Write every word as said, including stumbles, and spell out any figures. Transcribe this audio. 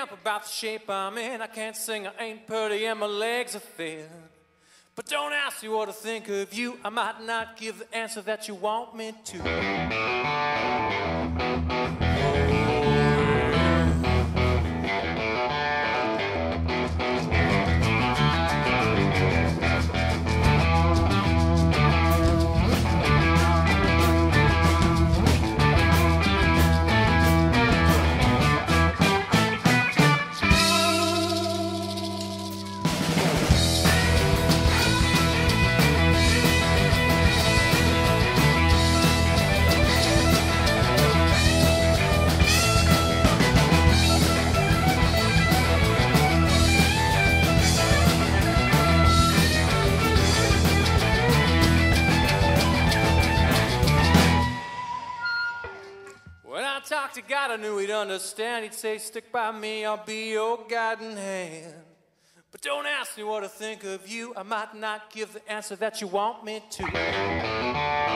up about the shape I'm in. I can't sing, I ain't pretty, and my legs are thin. But don't ask me what I think of you. I might not give the answer that you want me to. To God, I knew he'd understand. He'd say, stick by me, I'll be your guiding hand. But don't ask me what I think of you. I might not give the answer that you want me to.